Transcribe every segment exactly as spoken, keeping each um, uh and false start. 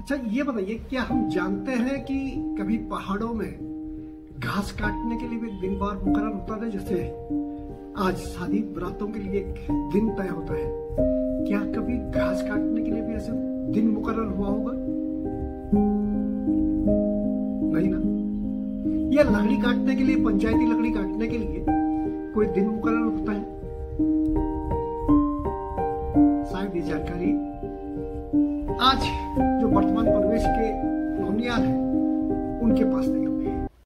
अच्छा ये बताइए, क्या हम जानते हैं कि कभी पहाड़ों में घास काटने के लिए भी एक दिन बार मुकर्रर होता था? जैसे आज शादी बरातों के लिए एक दिन तय होता है, क्या कभी घास काटने के लिए भी ऐसे दिन मुकर्रर हुआ होगा? नहीं ना। या लकड़ी काटने के लिए, पंचायती लकड़ी काटने के लिए कोई दिन मुकर्रर होता है? शायद ये जानकारी आज जो वर्तमान परिवेश के नौनियाल हैं उनके पास नहीं होगी।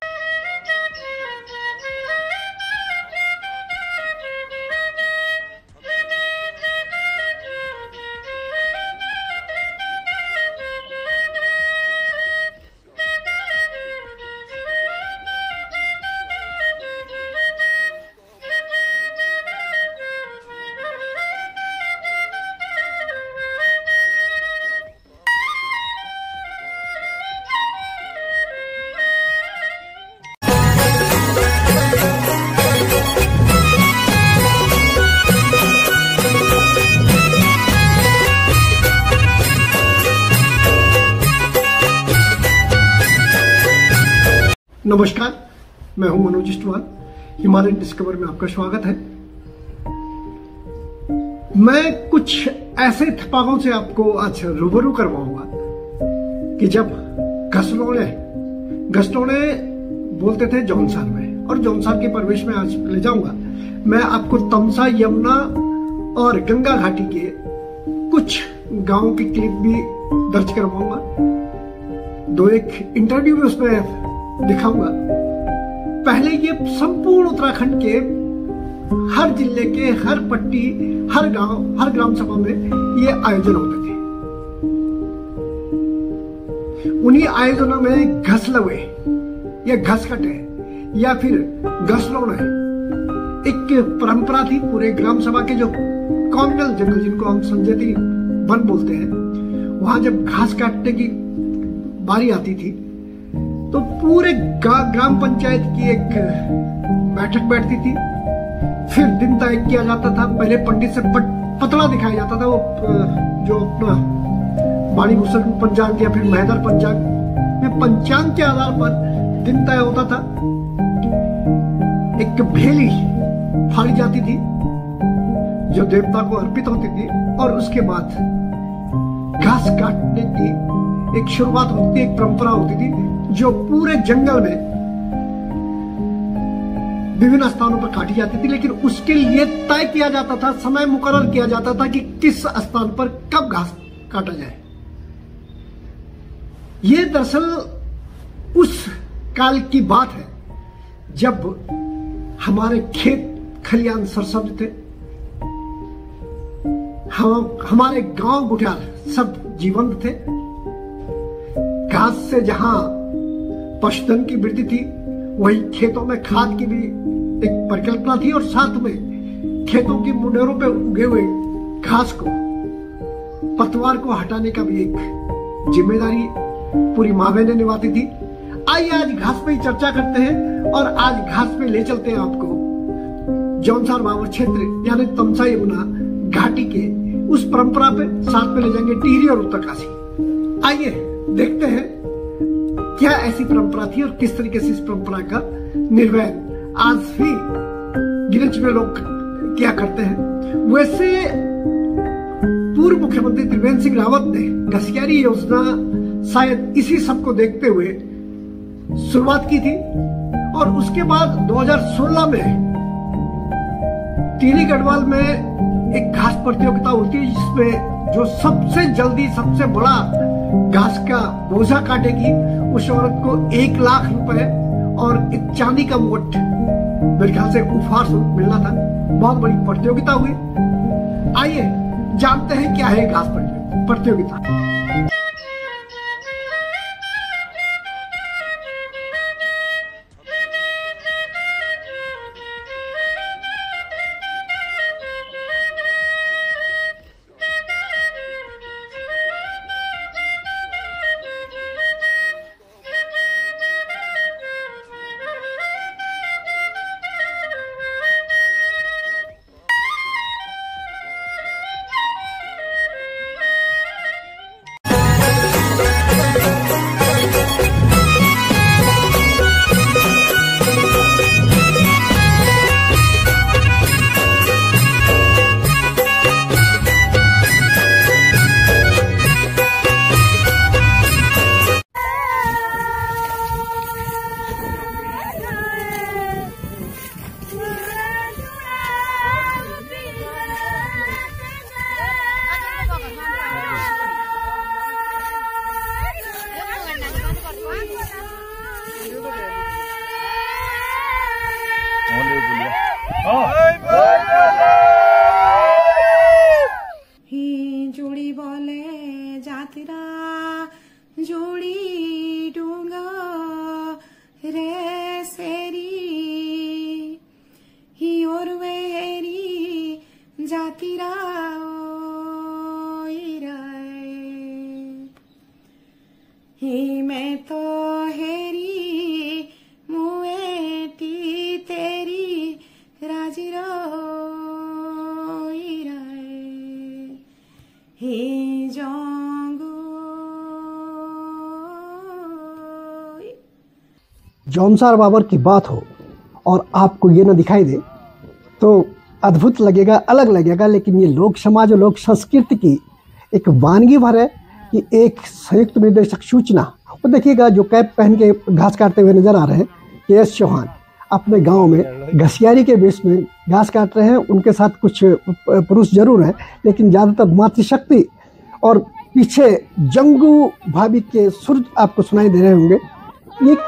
नमस्कार, मैं हूं मनोज इस्टवाल। हिमालयन डिस्कवर में आपका स्वागत है। मैं कुछ ऐसे थपाकों से आपको आज रूबरू करवाऊंगा कि जब घसटोड़े घसटोड़े बोलते थे जौनसार में, और जौनसार के परिवेश में आज ले जाऊंगा। मैं आपको तमसा, यमुना और गंगा घाटी के कुछ गांवों की क्लिप भी दर्ज करवाऊंगा। दो एक इंटरव्यू भी उसमें दिखाऊंगा। पहले ये संपूर्ण उत्तराखंड के हर जिले के हर पट्टी, हर गांव, हर ग्राम सभा में ये आयोजन होते थे। उन्हीं आयोजनों में घसलवे या घसकटे या फिर घसलौड़े एक परंपरा थी। पूरे ग्राम सभा के जो कॉम्युनल जंगल, जिनको हम संजयती वन बोलते हैं, वहां जब घास काटने की बारी आती थी तो पूरे ग्राम पंचायत की एक बैठक बैठती थी। फिर दिन तय किया जाता था। पहले पंडित से पतला दिखाया जाता था, वो जो अपना बाणी भूषण पंचांग या फिर महदर पंचांग में, पंचांग के आधार पर दिन तय होता था। एक भेली फाड़ी जाती थी जो देवता को अर्पित होती थी, और उसके बाद घास काटने की एक शुरुआत होती थी, एक परंपरा होती थी जो पूरे जंगल में विभिन्न स्थानों पर काटी जाती थी। लेकिन उसके लिए तय किया जाता था, समय मुकर्रर किया जाता था कि किस स्थान पर कब घास काटा जाए। यह दरअसल उस काल की बात है जब हमारे खेत खलियान सरसब्ज थे, हम हमारे गांव बुढ़ियार सब जीवंत थे। घास से जहां पशुधन की वृद्धि थी, वही खेतों में खाद की भी एक परिकल्पना थी, और साथ में खेतों की मुंडेरों पे उगे हुए घास को, पतवार को हटाने का भी एक जिम्मेदारी पूरी माँ बहनें निभाती थी। आइए आज घास पे ही चर्चा करते हैं, और आज घास पे ले चलते हैं आपको जौनसार बावर क्षेत्र यानी तमसा यमुना घाटी के उस परंपरा पे। साथ में ले जाएंगे टिहरी और उत्तरकाशी। आइए देखते हैं क्या ऐसी परंपरा थी और किस तरीके से इस परंपरा का निर्वहन आज भी गिरिज में लोग क्या करते हैं। वैसे पूर्व मुख्यमंत्री त्रिवेंद्र सिंह रावत ने घसियारी योजना शायद इसी सब को देखते हुए शुरुआत की थी, और उसके बाद दो हज़ार सोलह में टिहरी गढ़वाल में एक घास प्रतियोगिता होती है, जिसमें जो सबसे जल्दी सबसे बड़ा घास का बोझा काटेगी उस औरत को एक लाख रुपए और एक चांदी का मुकुट मेरे ख्याल से उपहार स्वरूप मिलना था। बहुत बड़ी प्रतियोगिता हुई। आइए जानते हैं क्या है घास प्रतियोगिता। जोड़ी डूंगा रे सेरी ही और वेरी जाती राय ही मैं तो हेरी मुएटी तेरी राजी रोई राय ही जाऊंगो। जौनसार बाबर की बात हो और आपको ये ना दिखाई दे तो अद्भुत लगेगा, अलग लगेगा, लेकिन ये लोक समाज और लोक संस्कृति की एक वानगी भर है कि एक संयुक्त निर्देशक सूचना। और देखिएगा जो कैप पहन के घास काटते हुए नजर आ रहे हैं के एस चौहान अपने गांव में घसियारी के बेस में घास काट रहे हैं। उनके साथ कुछ पुरुष जरूर हैं, लेकिन ज़्यादातर मातृशक्ति और पीछे जंगू भाभी के सुर आपको सुनाई दे रहे होंगे। एक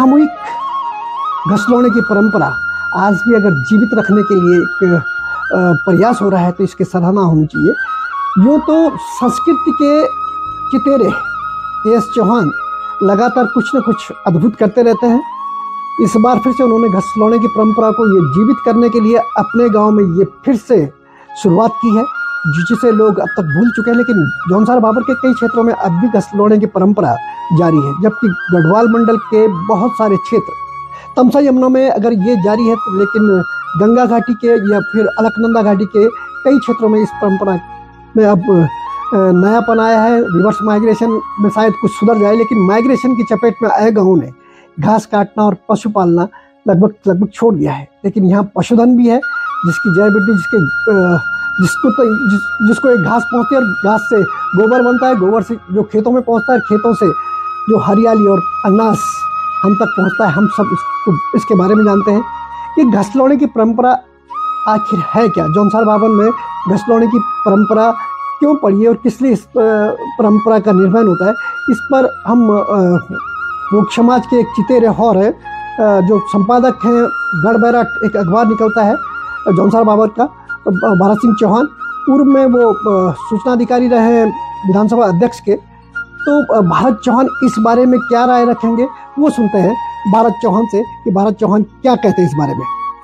सामूहिक घसलौने की परंपरा आज भी अगर जीवित रखने के लिए एक प्रयास हो रहा है तो इसकी सराहना होनी चाहिए। यूँ तो संस्कृति के चितेरे के एस चौहान लगातार कुछ न कुछ अद्भुत करते रहते हैं। इस बार फिर से उन्होंने घसलौने की परंपरा को ये जीवित करने के लिए अपने गांव में ये फिर से शुरुआत की है, जिसे लोग अब तक भूल चुके हैं। लेकिन जौनसार बाबर के कई क्षेत्रों में अब भी घसलौने की परंपरा जारी है, जबकि गढ़वाल मंडल के बहुत सारे क्षेत्र तमसा यमुना में अगर ये जारी है तो लेकिन गंगा घाटी के या फिर अलकनंदा घाटी के कई क्षेत्रों में इस परंपरा में अब नयापन आया है। रिवर्स माइग्रेशन में शायद कुछ सुधर जाए, लेकिन माइग्रेशन की चपेट में आए गाँवों ने घास काटना और पशु पालना लगभग लगभग छोड़ दिया है। लेकिन यहाँ पशुधन भी है, जिसकी जय बेटी जिसके जिसको तो जिस, जिसको एक घास पहुँचती है और घास से गोबर बनता है, गोबर से जो खेतों में पहुँचता है, खेतों से जो हरियाली और अनाज हम तक पहुँचता है। हम सब इसको इसके बारे में जानते हैं। ये घसलौने की परंपरा आखिर है क्या? जौनसार बाबर में घसलौने की परंपरा क्यों पड़ी है और किस लिए इस परंपरा का निर्माण होता है, इस पर हम लोक समाज के एक चितेरे और है जो संपादक हैं गढ़बैरा, एक अखबार निकलता है जौनसार बाबर का, भारत सिंह चौहान। पूर्व में वो सूचना अधिकारी रहे हैं विधानसभा अध्यक्ष के। तो भारत चौहान इस बारे में क्या राय रखेंगे, वो सुनते हैं भारत चौहान से कि भारत चौहान क्या कहते हैं इस बारे में।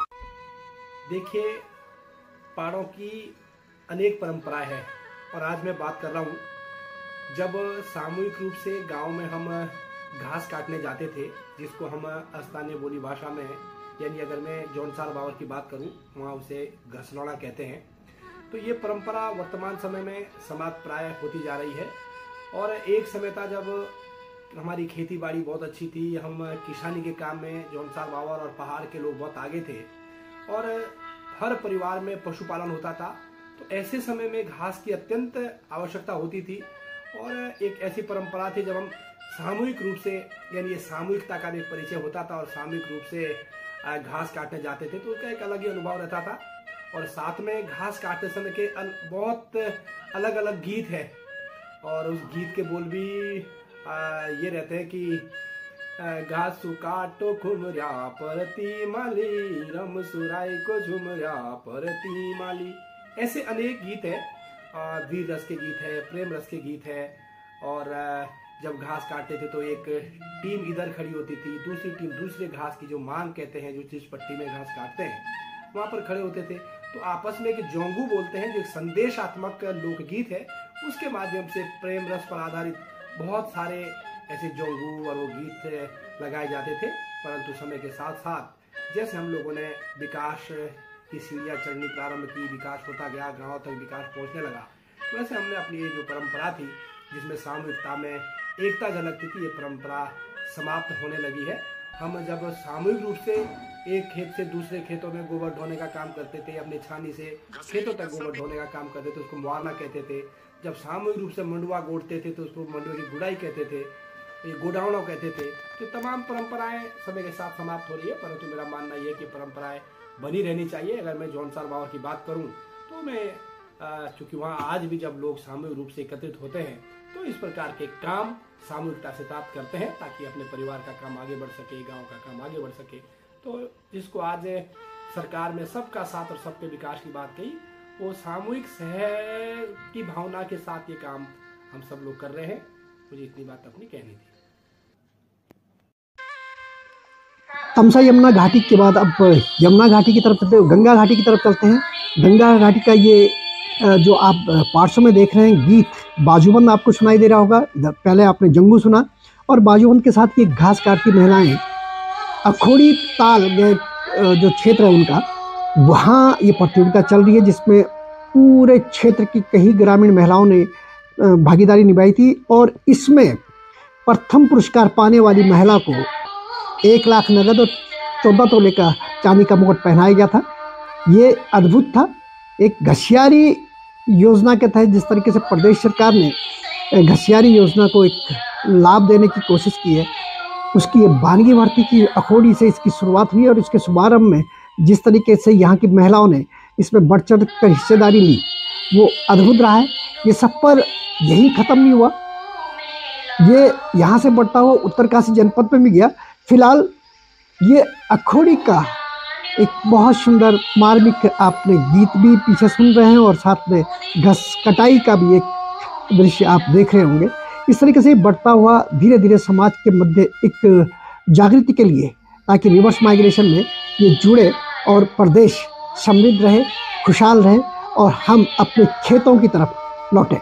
देखिए, पहाड़ों की अनेक परंपराएं हैं और आज मैं बात कर रहा हूँ जब सामूहिक रूप से गांव में हम घास काटने जाते थे, जिसको हम स्थानीय बोली भाषा में, यानी अगर मैं जौनसार बाबर की बात करूं वहाँ उसे घसलौना कहते हैं। तो ये परंपरा वर्तमान समय में समाप्त प्राय होती जा रही है। और एक समय था जब हमारी खेती बाड़ी बहुत अच्छी थी, हम किसानी के काम में जौनसार बाबर और पहाड़ के लोग बहुत आगे थे और हर परिवार में पशुपालन होता था। तो ऐसे समय में घास की अत्यंत आवश्यकता होती थी और एक ऐसी परंपरा थी जब हम सामूहिक रूप से, यानी ये सामूहिकता का भी परिचय होता था और सामूहिक रूप से घास काटने जाते थे, तो उसका एक अलग ही अनुभव रहता था। और साथ में घास काटते समय के बहुत अलग अलग गीत है और उस गीत के बोल भी ये रहते हैं कि घास काटो खुमरिया परती माली, रम सुराई को झुमरिया परती माली। ऐसे अनेक गीत हैं, वीर रस के गीत है, प्रेम रस के गीत है। और जब घास काटते थे तो एक टीम इधर खड़ी होती थी, दूसरी टीम दूसरे घास की जो मांग कहते हैं, जो जिस पट्टी में घास काटते हैं वहां पर खड़े होते थे। तो आपस में एक जोंगू बोलते हैं, जो एक संदेशात्मक लोकगीत है, उसके माध्यम से प्रेम रस पर आधारित बहुत सारे ऐसे जोंगू और वो गीत लगाए जाते थे। परंतु समय के साथ साथ जैसे हम लोगों ने विकास की सीढ़ियाँ चढ़नी प्रारंभ की, विकास होता गया, गाँव तक विकास पहुँचने लगा, वैसे हमने अपनी ये जो परंपरा थी जिसमें सामूहिकता में एकता झलकती थी, ये परंपरा समाप्त होने लगी है। हम जब सामूहिक रूप से एक खेत से दूसरे खेतों में गोबर ढोने का काम करते थे, अपनी छानी से खेतों तक गोबर ढोने का काम करते थे, उसको मुआरना कहते थे। जब सामूहिक रूप से मंडुआ गोड़ते थे तो उसको मंडुआ की गुड़ाई कहते थे, ये गोडावना कहते थे। तो तमाम परंपराएं समय के साथ समाप्त हो रही है, परंतु मेरा मानना यह है कि परंपराएं बनी रहनी चाहिए। अगर मैं जौनसार बाबर की बात करूं तो मैं चूंकि वहाँ आज भी जब लोग सामूहिक रूप से एकत्रित होते हैं तो इस प्रकार के काम सामूहिकता से प्राप्त करते हैं ताकि अपने परिवार का काम आगे बढ़ सके, गांव का काम आगे बढ़ सके। तो जिसको आज सरकार में सबका साथ और सबके विकास की बात कही, वो सामूहिक शहर की भावना के साथ ये काम हम सब लोग कर रहे हैं। मुझे इतनी बात अपनी कहनी थी। तमसा यमुना घाटी के बाद अब यमुना घाटी की तरफ चलते हैं, गंगा घाटी की तरफ चलते हैं। गंगा घाटी का ये जो आप पार्श्व में देख रहे हैं गीत, बाजूबंद आपको सुनाई दे रहा होगा। इधर पहले आपने जंगू सुना और बाजूबंद के साथ ये घास काटती महिलाएं अखोड़ी ताल जो क्षेत्र है उनका, वहाँ ये प्रतियोगिता चल रही है, जिसमें पूरे क्षेत्र की कई ग्रामीण महिलाओं ने भागीदारी निभाई थी। और इसमें प्रथम पुरस्कार पाने वाली महिला को एक लाख नगद और चौदह तोले का चांदी का मुकुट पहनाया गया था। ये अद्भुत था। एक घसियारी योजना के तहत जिस तरीके से प्रदेश सरकार ने घसियारी योजना को एक लाभ देने की कोशिश की है, उसकी ये बानगी भर्ती की अखोड़ी से इसकी शुरुआत हुई और इसके शुभारंभ में जिस तरीके से यहाँ की महिलाओं ने इसमें बढ़ चढ़ कर हिस्सेदारी ली, वो अद्भुत रहा है। ये सब पर यही ख़त्म नहीं हुआ, ये यहाँ से बढ़ता हुआ उत्तरकाशी जनपद में भी गया। फिलहाल ये अखोड़ी का एक बहुत सुंदर मार्मिक आपने गीत भी पीछे सुन रहे हैं और साथ में घस कटाई का भी एक दृश्य आप देख रहे होंगे। इस तरीके से बढ़ता हुआ धीरे धीरे समाज के मध्य एक जागृति के लिए, ताकि रिवर्स माइग्रेशन में ये जुड़े और प्रदेश समृद्ध रहे, खुशहाल रहे और हम अपने खेतों की तरफ लौटे।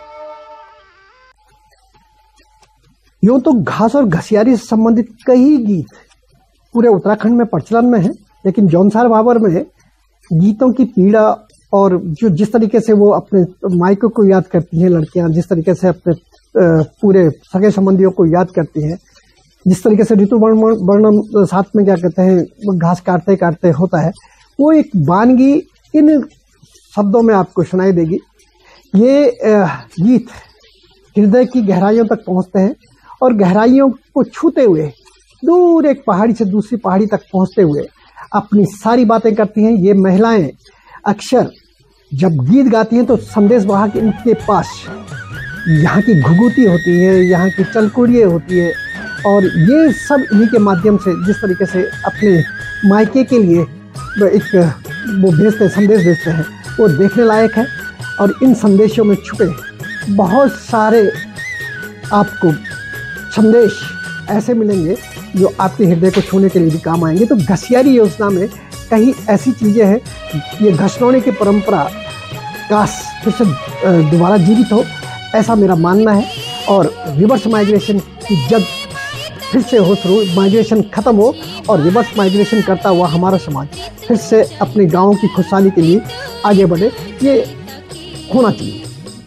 यूँ तो घास और घसियारी से संबंधित कई गीत पूरे उत्तराखंड में प्रचलन में है, लेकिन जौनसार भाबर में गीतों की पीड़ा और जो जिस तरीके से वो अपने मायकों को याद करती हैं लड़कियां, जिस तरीके से अपने पूरे सगे संबंधियों को याद करती हैं, जिस तरीके से ऋतु वर्णन साथ में क्या कहते हैं घास काटते काटते होता है, वो एक वानगी इन शब्दों में आपको सुनाई देगी। ये गीत हृदय की गहराइयों तक पहुंचते हैं और गहराइयों को छूते हुए दूर एक पहाड़ी से दूसरी पहाड़ी तक पहुंचते हुए अपनी सारी बातें करती हैं। ये महिलाएं अक्सर जब गीत गाती हैं तो संदेश वाहक इनके पास यहाँ की घुघुती होती है, यहाँ की चलकुड़ियाँ होती है और ये सब इन्हीं के माध्यम से जिस तरीके से अपने मायके के लिए एक वो भेजते संदेश भेजते हैं, वो देखने लायक है। और इन संदेशों में छुपे बहुत सारे आपको संदेश ऐसे मिलेंगे जो आपके हृदय को छूने के लिए भी काम आएंगे। तो घसियारी योजना में कई ऐसी चीज़ें हैं, ये घसनौने की परंपरा काश फिर से दोबारा जीवित हो, ऐसा मेरा मानना है। और रिवर्स माइग्रेशन की जब फिर से हो शुरू, माइग्रेशन ख़त्म हो और रिवर्स माइग्रेशन करता हुआ हमारा समाज फिर से अपने गाँव की खुशहाली के लिए आगे बढ़े, ये होना चाहिए।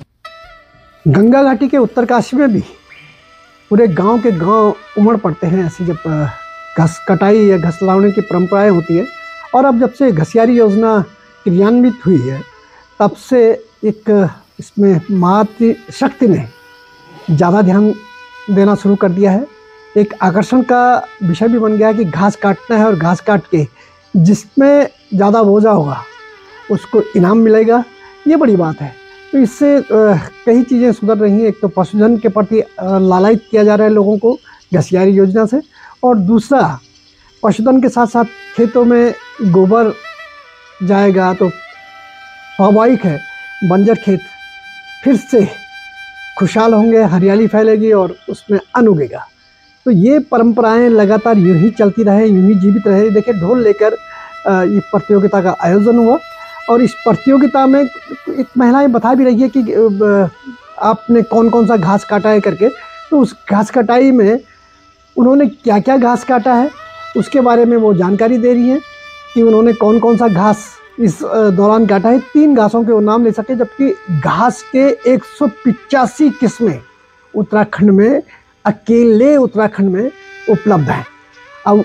गंगा घाटी के उत्तरकाशी में भी पूरे गांव के गांव उमड़ पड़ते हैं ऐसी जब घस कटाई या घसलाने की परंपराएं होती है। और अब जब से घसियारी योजना क्रियान्वित हुई है, तब से एक इसमें मातृ शक्ति ने ज़्यादा ध्यान देना शुरू कर दिया है। एक आकर्षण का विषय भी बन गया है कि घास काटना है और घास काट के जिसमें ज़्यादा बोझा होगा उसको इनाम मिलेगा। ये बड़ी बात है। तो इससे कई चीज़ें सुधर रही हैं। एक तो पशुधन के प्रति लालायित किया जा रहा है लोगों को घसियारी योजना से, और दूसरा पशुधन के साथ साथ खेतों में गोबर जाएगा तो स्वाभाविक है बंजर खेत फिर से खुशहाल होंगे, हरियाली फैलेगी और उसमें अन्न उगेगा। तो ये परंपराएं लगातार यूं ही चलती रहे, यूं ही जीवित रहे। देखिए ढोल लेकर ये प्रतियोगिता का आयोजन हुआ और इस प्रतियोगिता में एक महिलाएं बता भी रही है कि आपने कौन कौन सा घास काटा है करके। तो उस घास कटाई में उन्होंने क्या क्या घास काटा है उसके बारे में वो जानकारी दे रही हैं कि उन्होंने कौन कौन सा घास इस दौरान काटा है। तीन घासों के वो नाम ले सके, जबकि घास के एक सौ पिचासी किस्में उत्तराखंड में, अकेले उत्तराखंड में उपलब्ध हैं। अब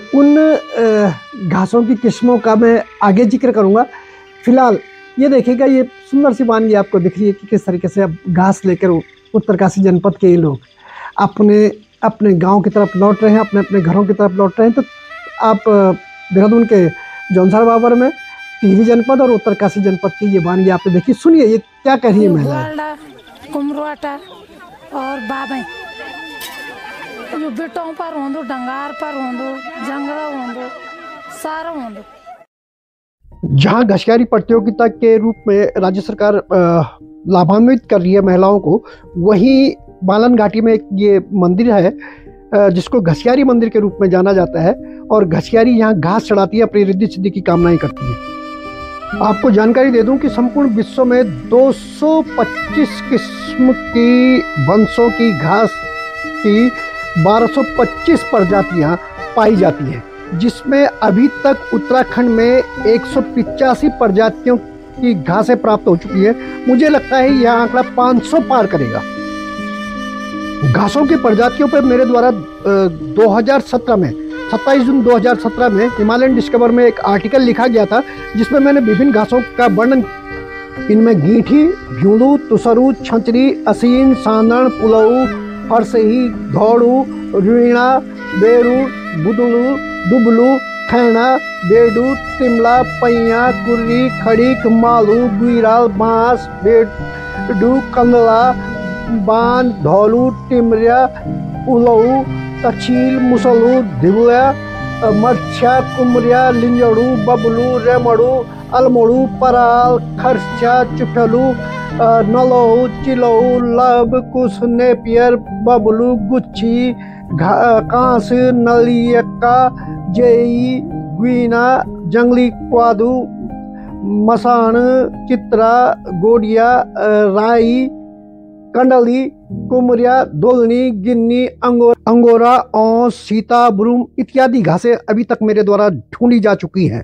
उन घासों की किस्मों का मैं आगे जिक्र करूँगा। फिलहाल ये देखिएगा, ये सुंदर सी वानगी आपको दिख रही है कि किस तरीके से अब घास लेकर उत्तरकाशी जनपद के ये लोग अपने अपने गांव की तरफ लौट रहे हैं, अपने अपने घरों की तरफ लौट रहे हैं। तो आप देहरादून के जौनसार बाबर में टिहरी जनपद और उत्तरकाशी जनपद की ये वानगी आपने देखी। सुनिए ये क्या कह रही है महिला। कुमरवाटा और बाबे जो बेटों पर होंदो, डंगार पर होंदो, जंगला होंदो, सारा होंदो। जहां घसियारी प्रतियोगिता के रूप में राज्य सरकार लाभान्वित कर रही है महिलाओं को, वहीं बालन घाटी में एक ये मंदिर है जिसको घसियारी मंदिर के रूप में जाना जाता है, और घसियारी यहाँ घास चढ़ाती है, अपनी रिद्धि सिद्धि की कामनाएं करती है। आपको जानकारी दे दूं कि संपूर्ण विश्व में दो सौ पच्चीस किस्म की वंशों की घास की बारह सौ पच्चीस प्रजातियां पाई जाती हैं, जिसमें अभी तक उत्तराखंड में एक सौ पिचासी प्रजातियों की घासें प्राप्त हो चुकी है। मुझे लगता है यह आंकड़ा पाँच सौ पार करेगा। घासों की प्रजातियों पर मेरे द्वारा दो हज़ार सत्रह में सत्ताईस जून दो हज़ार सत्रह में हिमालयन डिस्कवर में एक आर्टिकल लिखा गया था, जिसमें मैंने विभिन्न घासों का वर्णन, इनमें गीठी, भ्यूलू, तुसरू, छंचरी, असीन, सांदण, पुलऊ, फरसही, धौड़ू, रीणा, बेरू, बुदलू, दुबलू, खैना, बेडू, तिमला, पैया, कुर्री, खड़ीक, मालू, गुईराल, बांस, बेडू, कंदला, बान, धौलू, टिमरिया, उलऊ, तक्षील, मुसलू, धिबुआ, मरछा, कुमरिया, लिंजड़ू, बबलू, रेमड़ू, अलमड़ू, पराल, खरचा, चुठलू, नलऊ, चिलऊ, लब, कुश, नेपियर, बबलू, गुच्छी, कांस, नलियक्का, जेई, गुइना, जंगली क्वादू, मसान, चित्रा, गोडिया, राई, कंडली, कुमरिया, दोलनी, गिन्नी, अंगोर अंगोरा, औंस, सीता, ब्रूम इत्यादि घासें अभी तक मेरे द्वारा ढूंढी जा चुकी हैं।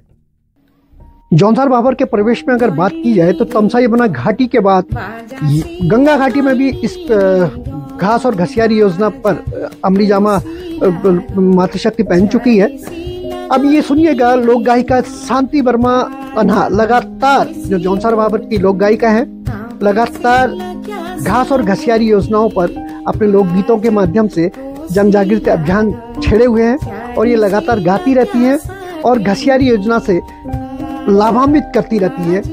जौनसार भाबर के प्रवेश में अगर बात की जाए तो तमसाई बना घाटी के बाद गंगा घाटी में भी इस घास और घसियारी योजना पर अमली जामा मातृशक्ति पहन चुकी है। अब ये सुनिएगा, लोक गायिका शांति वर्मा तन्हा लगातार, जो जौनसार भाबर की लोक गायिका है, लगातार घास और घसियारी योजनाओं पर अपने लोकगीतों के माध्यम से जन जागृति अभियान छेड़े हुए हैं, और ये लगातार गाती रहती हैं और घसियारी योजना से लाभान्वित करती रहती है।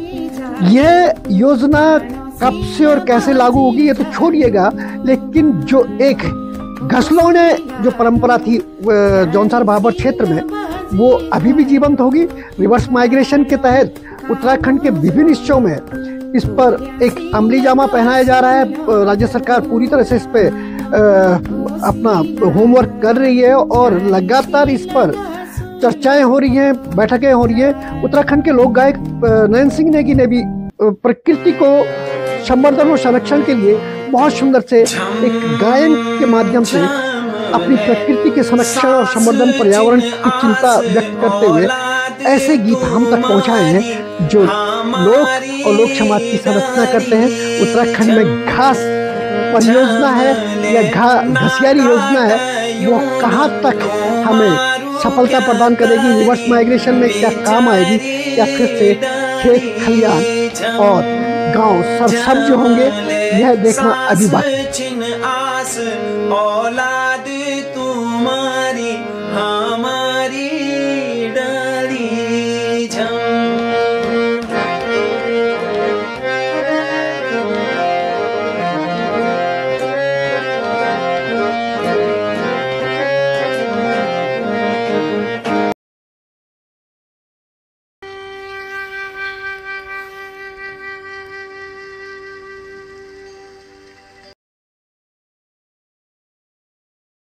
यह योजना कब से और कैसे लागू होगी ये तो छोड़िएगा, लेकिन जो एक घसलौने जो परंपरा थी जौनसार भाबर क्षेत्र में, वो अभी भी जीवंत होगी। रिवर्स माइग्रेशन के तहत उत्तराखंड के विभिन्न हिस्सों में इस पर एक अमली जामा पहनाया जा रहा है। राज्य सरकार पूरी तरह से इस पे अपना होमवर्क कर रही है और लगातार इस पर चर्चाएं हो रही हैं, बैठकें हो रही हैं। उत्तराखंड के लोक गायक नयन सिंह नेगी ने भी प्रकृति को संवर्धन और संरक्षण के लिए बहुत सुंदर से एक गायन के माध्यम से अपनी प्रकृति के संरक्षण और संवर्धन, पर्यावरण की चिंता व्यक्त करते हुए ऐसे गीत हम तक पहुंचाए हैं जो लोक और लोक समाज की संरचना करते हैं। उत्तराखंड में घास परियोजना है या घा घसियारी योजना है, वो कहाँ तक हमें सफलता प्रदान करेगी, रिवर्स माइग्रेशन में क्या काम आएगी, या फिर से खेत खलियान और गांव सरसब्ज होंगे, यह देखना अभी बाकी।